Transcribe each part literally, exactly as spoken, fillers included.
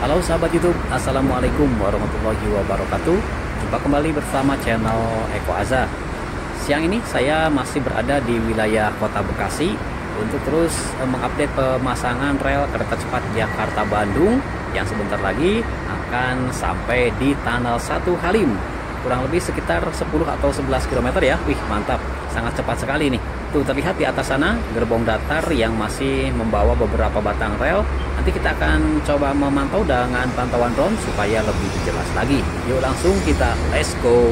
Halo sahabat YouTube, Assalamualaikum warahmatullahi wabarakatuh. Jumpa kembali bersama channel Eko Aza. Siang ini saya masih berada di wilayah Kota Bekasi untuk terus mengupdate pemasangan rel kereta cepat Jakarta-Bandung yang sebentar lagi akan sampai di Tunnel satu Halim. Kurang lebih sekitar sepuluh atau sebelas kilometer ya. Wih, mantap, sangat cepat sekali nih. Tuh terlihat di atas sana gerbong datar yang masih membawa beberapa batang rel. Nanti kita akan coba memantau dengan pantauan drone supaya lebih jelas lagi. Yuk langsung kita let's go.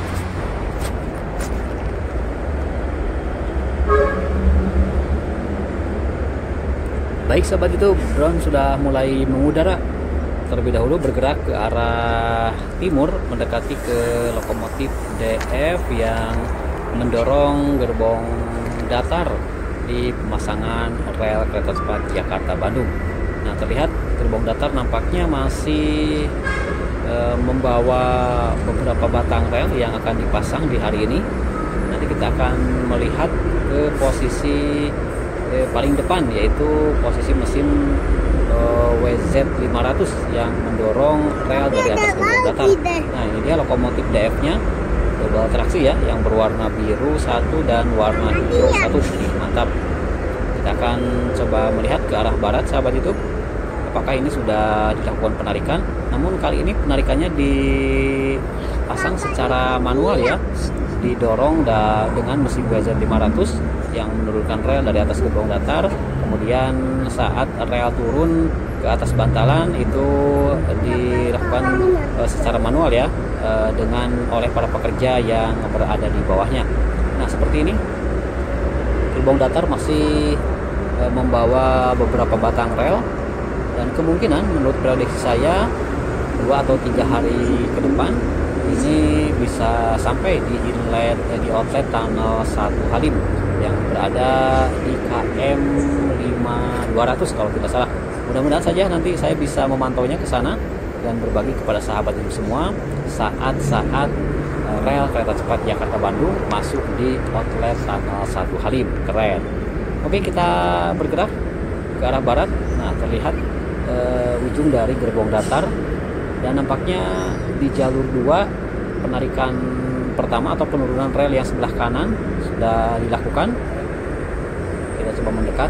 Baik sahabat YouTube, drone sudah mulai mengudara. Terlebih dahulu bergerak ke arah timur mendekati ke lokomotif D F yang mendorong gerbong datar di pemasangan rel kereta cepat Jakarta-Bandung. Nah, terlihat gerbong datar nampaknya masih e, membawa beberapa batang rel yang akan dipasang di hari ini. Nanti kita akan melihat ke posisi e, paling depan, yaitu posisi mesin e, W Z lima ratus yang mendorong rel dari atas gerbong datar. Nah, ini dia lokomotif D F-nya, double traksi ya, yang berwarna biru satu dan warna hijau satu. Mantap. Kita akan coba melihat ke arah barat sahabat YouTube, apakah ini sudah dilakukan penarikan. Namun kali ini penarikannya dipasang secara manual ya, didorong da dengan mesin W Z lima ratus yang menurunkan rel dari atas gerbong datar. Kemudian saat rel turun ke atas bantalan itu dilakukan uh, secara manual ya, uh, dengan oleh para pekerja yang berada di bawahnya. Nah, seperti ini gerbong datar masih uh, membawa beberapa batang rel, dan kemungkinan menurut prediksi saya dua atau tiga hari ke depan ini bisa sampai di inlet eh, di outlet Tunnel satu Halim yang berada di K M lima dua ratus kalau tidak salah. Mudah-mudahan saja nanti saya bisa memantaunya ke sana dan berbagi kepada sahabat itu semua saat-saat uh, rel kereta cepat Jakarta-Bandung masuk di outlet Tunnel satu Halim. Keren. Oke, kita bergerak ke arah barat. Nah, terlihat uh, ujung dari gerbong datar, dan nampaknya di jalur dua penarikan pertama atau penurunan rel yang sebelah kanan sudah dilakukan. Kita coba mendekat.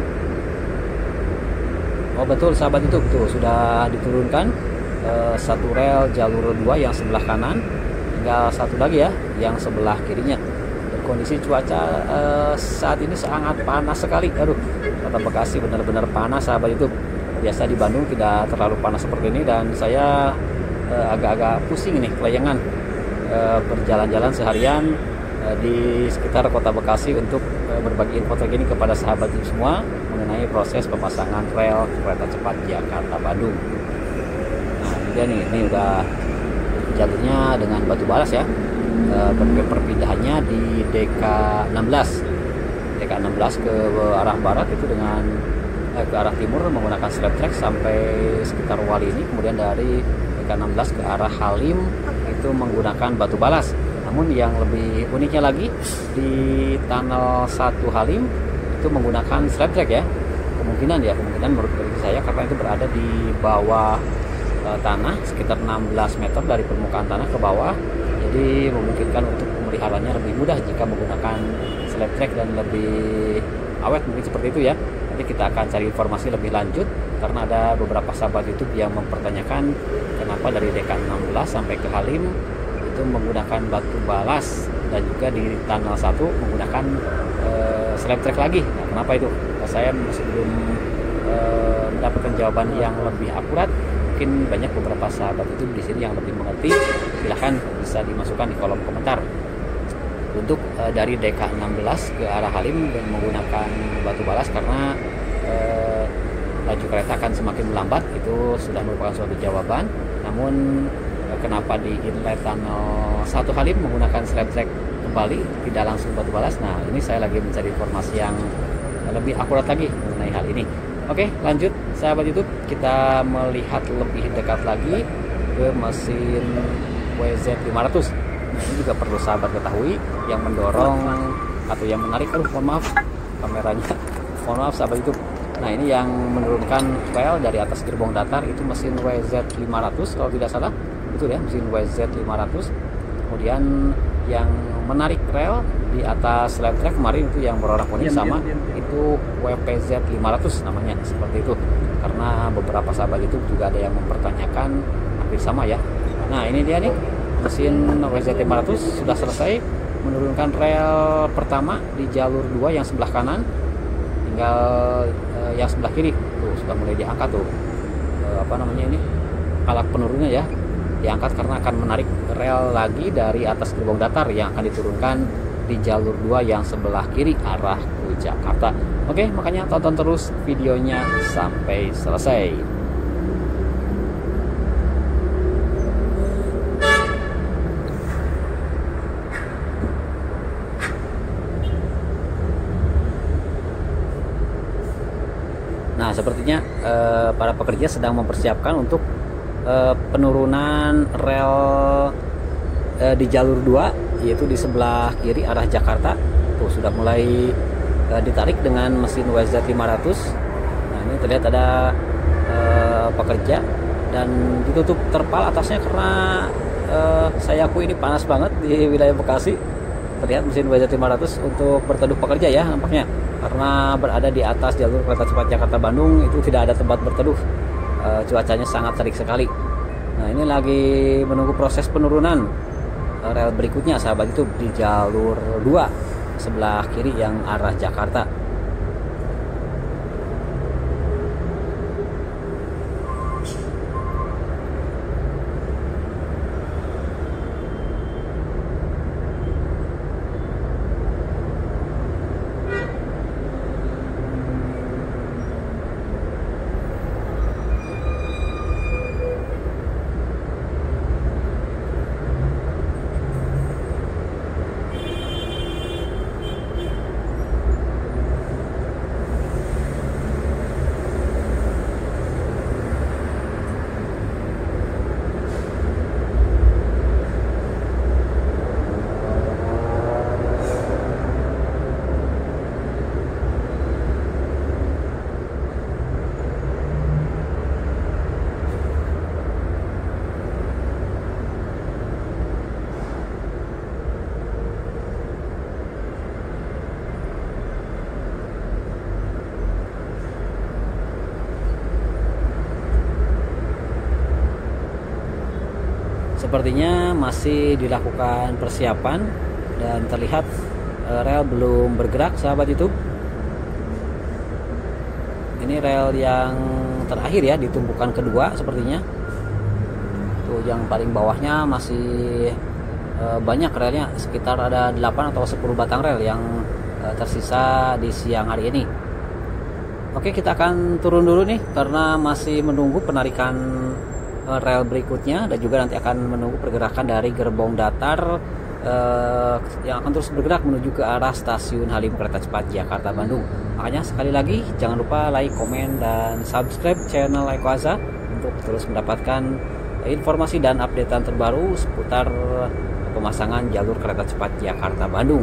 Oh betul sahabat itu, tuh sudah diturunkan e, satu rel jalur dua yang sebelah kanan, tinggal satu lagi ya yang sebelah kirinya. Dan kondisi cuaca e, saat ini sangat panas sekali. Aduh, Kota Bekasi benar-benar panas sahabat itu. Biasa di Bandung tidak terlalu panas seperti ini, dan saya agak-agak pusing nih kelayangan e, berjalan-jalan seharian e, di sekitar Kota Bekasi untuk e, berbagi info terkini kepada sahabat itu semua mengenai proses pemasangan rel kereta cepat Jakarta-Bandung. Nah, ini dia nih, ini udah jalurnya dengan batu balas ya. E, perpindahannya di D K enam belas D K enam belas ke arah barat itu dengan ke arah timur menggunakan slab track sampai sekitar Wali ini. Kemudian dari D K enam belas ke arah Halim itu menggunakan batu balas. Namun yang lebih uniknya lagi di Tunnel satu Halim itu menggunakan slab track ya. Kemungkinan ya, kemungkinan menurut prediksi saya karena itu berada di bawah e, tanah sekitar enam belas meter dari permukaan tanah ke bawah. Jadi memungkinkan untuk pemeliharannya lebih mudah jika menggunakan slab track dan lebih awet, mungkin seperti itu ya. Nanti kita akan cari informasi lebih lanjut karena ada beberapa sahabat YouTube yang mempertanyakan kenapa dari D K enam belas sampai ke Halim itu menggunakan batu balas dan juga di Tunnel satu menggunakan uh, slab track lagi. Nah, kenapa itu? Nah, saya masih belum uh, mendapatkan jawaban yang lebih akurat. Mungkin banyak beberapa sahabat YouTube di sini yang lebih mengerti. Silahkan bisa dimasukkan di kolom komentar. Untuk uh, dari D K enam belas ke arah Halim dan menggunakan batu balas karena uh, laju kereta akan semakin melambat, itu sudah merupakan suatu jawaban. Namun uh, kenapa di inlet Tunnel satu Halim menggunakan slab track kembali, tidak langsung batu balas? Nah, ini saya lagi mencari informasi yang lebih akurat lagi mengenai hal ini. Oke, lanjut sahabat YouTube, kita melihat lebih dekat lagi ke mesin W Z lima ratus. Nah, ini juga perlu sahabat ketahui, yang mendorong atau yang menarik, aduh mohon maaf kameranya, mohon maaf sahabat YouTube, Nah ini yang menurunkan rel dari atas gerbong datar itu mesin W Z lima ratus kalau tidak salah, betul ya, mesin W Z lima ratus. Kemudian yang menarik rel di atas lap track kemarin itu yang berwarna kuning sama, diam, diam, diam. Itu W P Z lima ratus namanya, seperti itu. Karena beberapa sahabat itu juga ada yang mempertanyakan hampir sama ya. Nah ini dia nih, mesin W Z lima ratus sudah selesai menurunkan rel pertama di jalur dua yang sebelah kanan, tinggal eh, yang sebelah kiri tuh sudah mulai diangkat tuh eh, apa namanya ini, alat penurunnya ya, diangkat karena akan menarik rel lagi dari atas gerbong datar yang akan diturunkan di jalur dua yang sebelah kiri arah ke Jakarta. Oke, makanya tonton terus videonya sampai selesai. Nah, sepertinya eh, para pekerja sedang mempersiapkan untuk eh, penurunan rel eh, di jalur dua, yaitu di sebelah kiri arah Jakarta. Tuh sudah mulai eh, ditarik dengan mesin W Z lima ratus. Nah, ini terlihat ada eh, pekerja dan ditutup terpal atasnya karena eh, saya akui ini panas banget di wilayah Bekasi. Terlihat mesin W Z lima ratus untuk berteduh pekerja ya nampaknya, karena berada di atas jalur kereta cepat Jakarta Bandung itu tidak ada tempat berteduh. E, cuacanya sangat terik sekali. Nah ini lagi menunggu proses penurunan e, rel berikutnya sahabat itu di jalur dua sebelah kiri yang arah Jakarta. Sepertinya masih dilakukan persiapan dan terlihat e, rel belum bergerak sahabat YouTube. Ini rel yang terakhir ya, di tumpukan kedua sepertinya. Tuh yang paling bawahnya masih e, banyak relnya, sekitar ada delapan atau sepuluh batang rel yang e, tersisa di siang hari ini. Oke, kita akan turun dulu nih karena masih menunggu penarikan rel berikutnya dan juga nanti akan menunggu pergerakan dari gerbong datar eh, yang akan terus bergerak menuju ke arah stasiun Halim Kereta Cepat Jakarta Bandung. Makanya sekali lagi jangan lupa like, komen, dan subscribe channel Ekoaza untuk terus mendapatkan informasi dan updatean terbaru seputar pemasangan jalur kereta cepat Jakarta Bandung.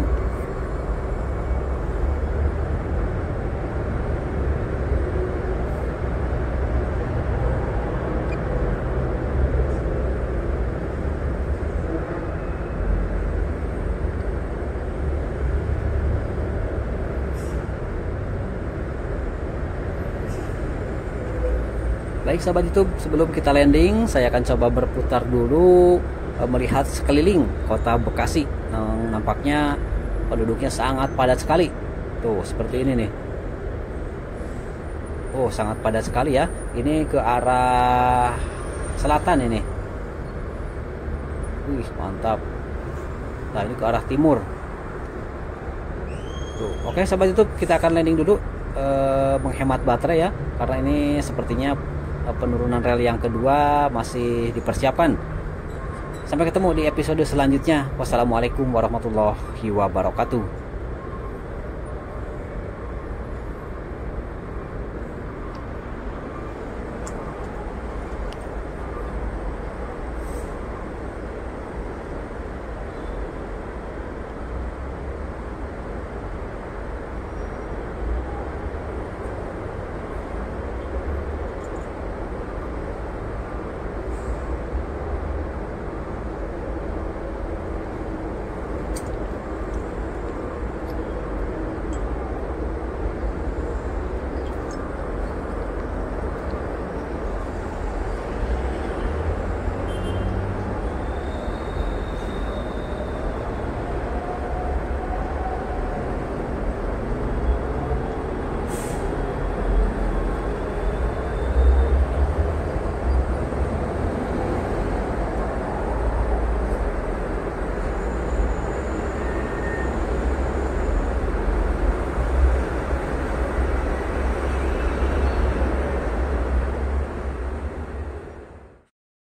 Baik sahabat YouTube, sebelum kita landing saya akan coba berputar dulu e, melihat sekeliling kota Bekasi. Nah, nampaknya penduduknya sangat padat sekali. Tuh seperti ini nih. Oh sangat padat sekali ya. Ini ke arah selatan ini. Wih mantap. Nah ini ke arah timur. Tuh, oke sahabat YouTube, kita akan landing dulu e, menghemat baterai ya, karena ini sepertinya penurunan rel yang kedua masih dipersiapkan. Sampai ketemu di episode selanjutnya. Wassalamualaikum warahmatullahi wabarakatuh.